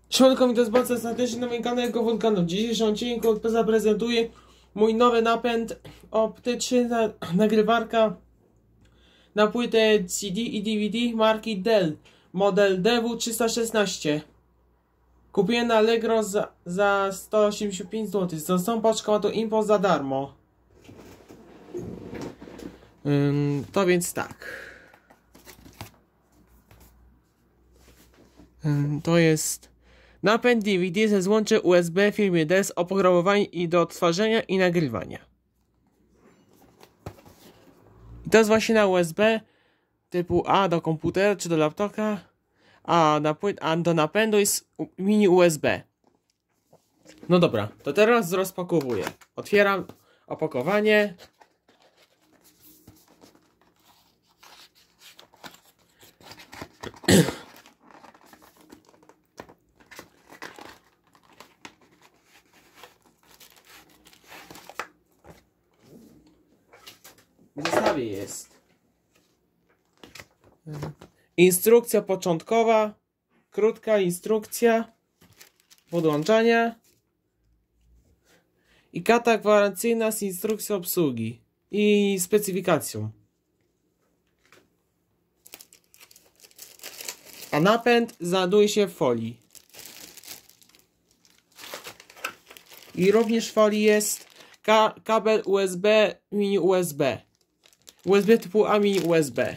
Siemanko, witam was bardzo serdecznie na moim kanale GoWulkan. W dzisiejszym odcinku zaprezentuję mój nowy napęd optyczny, nagrywarka na płytę CD i DVD marki Dell, model DW316. Kupiłem na Allegro za 185 zł. Z tą paczką ma to import za darmo. To więc tak. To jest napęd DVD ze złączem USB firmy Dell z oprogramowaniem i do odtwarzania i nagrywania. I to jest właśnie na USB typu A do komputera czy do laptopa, a do napędu jest mini USB. No dobra, to teraz rozpakowuję. Otwieram opakowanie. W zestawie jest instrukcja początkowa, krótka instrukcja podłączania i karta gwarancyjna z instrukcją obsługi i specyfikacją. A napęd znajduje się w folii. I również w folii jest kabel USB, mini USB. USB typu A, mini USB.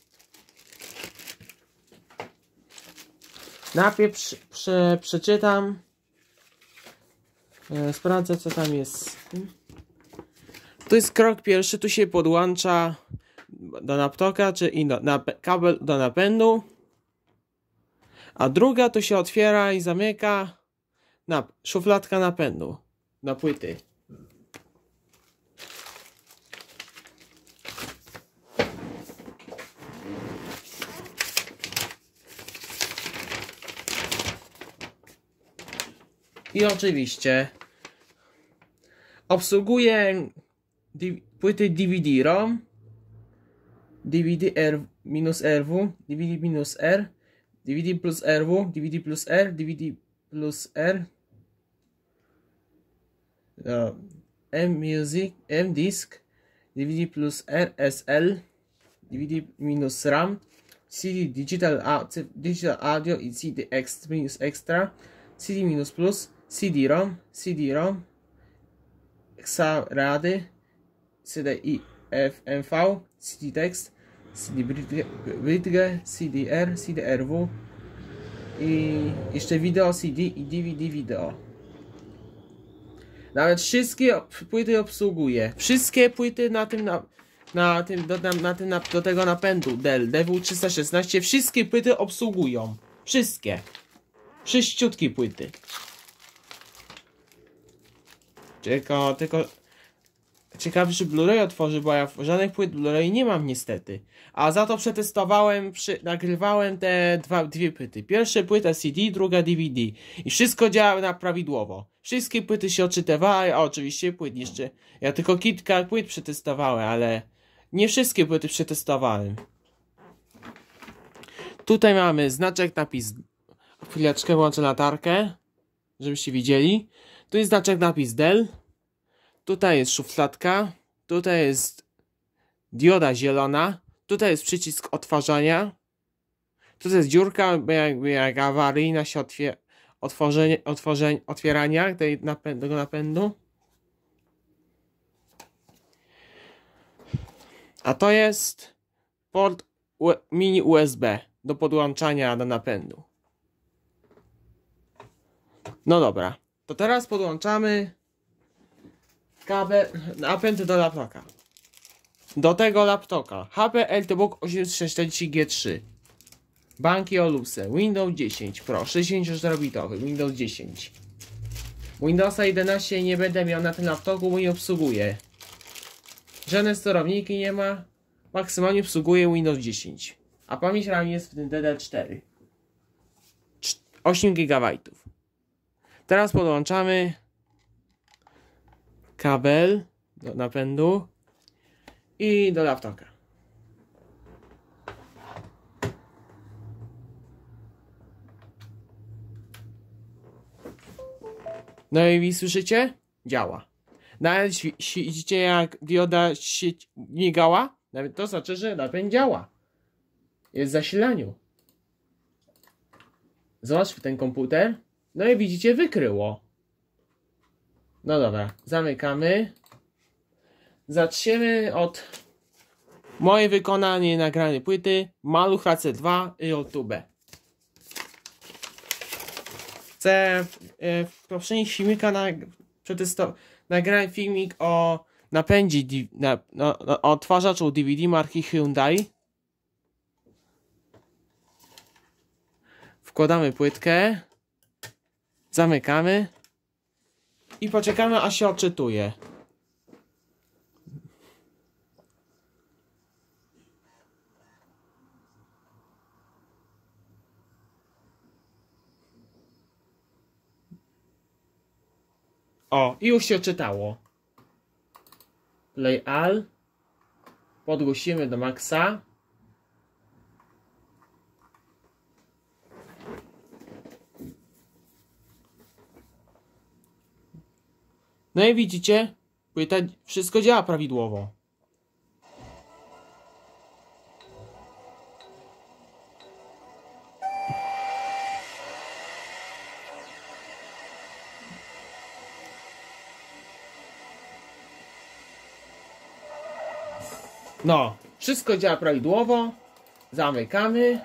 Najpierw przeczytam. Sprawdzę, co tam jest. Tu jest krok pierwszy. Tu się podłącza do laptopa, czy kabel do napędu. A druga tu się otwiera i zamyka szufladka napędu na płyty. I oczywiście obsługuje płyty DVD-ROM, DVD-R-RW, DVD-R, DVD plus RW, DVD plus R, DVD plus R, M-Music, M-Disc, DVD plus RSL, DVD minus RAM, CD Digital Audio i CD Extra, CD minus plus, CD-ROM, CD-ROM, XA-Rady, CD-I FMV, CD-Text, CD-Bridge, CD-R, CD-RW i jeszcze wideo CD i DVD wideo. Nawet wszystkie płyty obsługuje. Wszystkie płyty do tego napędu Dell DW316 wszystkie płyty obsługują. Wszystkie. Sześciutkie płyty. Tylko ciekawe, czy Blu-ray otworzy, bo ja żadnych płyt Blu-ray nie mam niestety. A za to przetestowałem, nagrywałem te dwie płyty. Pierwsza płyta CD, druga DVD. I wszystko działa prawidłowo. Wszystkie płyty się odczytywały, a oczywiście płyt jeszcze. Ja tylko kilka płyt przetestowałem, ale nie wszystkie płyty przetestowałem. Tutaj mamy znaczek, napis. Chwileczkę włączę latarkę, żebyście widzieli. Tu jest znaczek, napis Dell. Tutaj jest szufladka. Tutaj jest dioda zielona. Tutaj jest przycisk odtwarzania. Tutaj jest dziurka, jak awaryjna się otwierania tego napędu. A to jest port mini USB do podłączania do napędu. No dobra, to teraz podłączamy napęd do laptopa. Do tego laptopa HP Ultrabook 840G3 Banki Olufsen Windows 10 Pro 64-bitowy Windows 10. Windowsa 11 nie będę miał na tym laptopu, bo nie obsługuje. Żadne sterowniki nie ma. Maksymalnie obsługuje Windows 10. A pamięć RAM jest w tym DDR4 8 GB. Teraz podłączamy kabel do napędu i do laptopa. No i słyszycie? Działa. Nawet widzicie, jak dioda się migała? Nawet to znaczy, że napęd działa. Jest w zasilaniu. Zobaczmy ten komputer. No i widzicie, wykryło. No dobra, zamykamy. Zaczniemy od mojej wykonanej nagranej płyty Maluch AC2 i YouTube. Chcę w poprzednich filmikach nagrałem filmik o napędzie odtwarzaczu DVD marki Hyundai. Wkładamy płytkę, zamykamy i poczekamy, aż się odczytuje. O, i już się odczytało. Play all. Podgłosimy do maksa. No i widzicie, płyta, wszystko działa prawidłowo. No, wszystko działa prawidłowo. Zamykamy.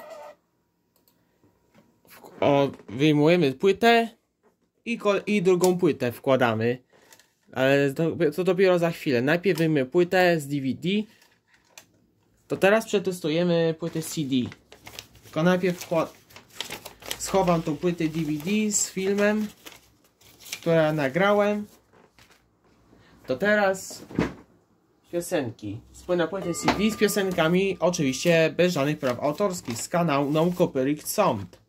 Wyjmujemy płytę i drugą płytę wkładamy. Ale to dopiero za chwilę. Najpierw wyjmiemy płytę z DVD. To teraz przetestujemy płytę CD. Tylko najpierw schowam tą płytę DVD z filmem, która nagrałem. To teraz piosenki. Spójna płytę CD z piosenkami, oczywiście bez żadnych praw autorskich, z kanału No Copyright Sound.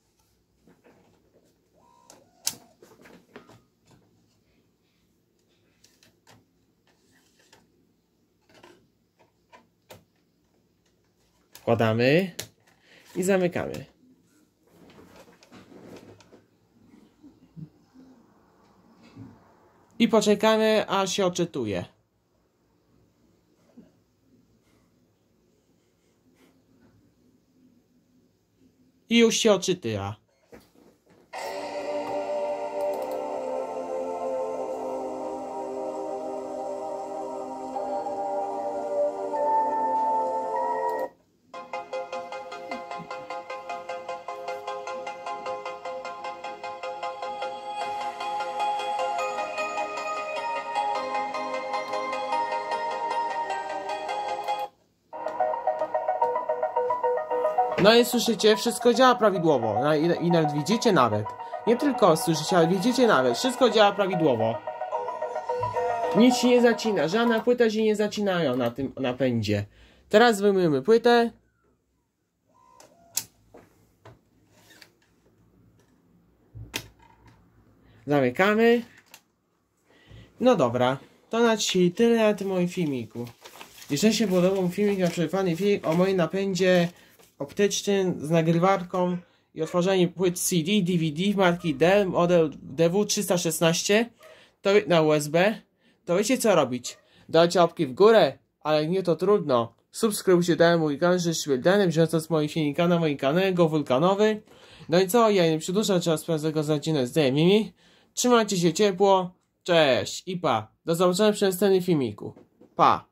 Wkładamy i zamykamy. I poczekamy, aż się odczytuje. I już się odczytywa. No i słyszycie, wszystko działa prawidłowo. I nawet widzicie nawet. Nie tylko słyszycie, ale widzicie nawet. Wszystko działa prawidłowo. Nic się nie zacina. Żadna płyta się nie zacinają na tym napędzie. Teraz wyjmujemy płytę. Zamykamy. No dobra. To na dzisiaj tyle na tym moim filmiku. Jeżeli się podobał filmik, na przykład filmik o moim napędzie optycznym z nagrywarką i otworzenie płyt CD, DVD marki Dell, model DW316 to na USB, to wiecie co robić. Dajcie łapki w górę, ale nie to trudno. Subskrybujcie ten mój kanał, bieżąco moich filmika na moim kanale Wulkanowy. No i co, ja nie przedłużam czas tego zaczynać z Mimi. Trzymajcie się ciepło, cześć i pa. Do zobaczenia przy następnym filmiku. Pa.